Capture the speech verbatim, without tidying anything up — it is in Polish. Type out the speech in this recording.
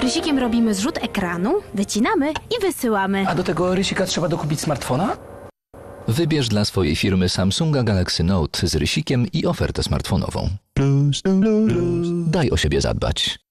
Rysikiem robimy zrzut ekranu, wycinamy i wysyłamy. A do tego rysika trzeba dokupić smartfona? Wybierz dla swojej firmy Samsunga Galaxy Note z rysikiem i ofertę smartfonową. Daj o siebie zadbać.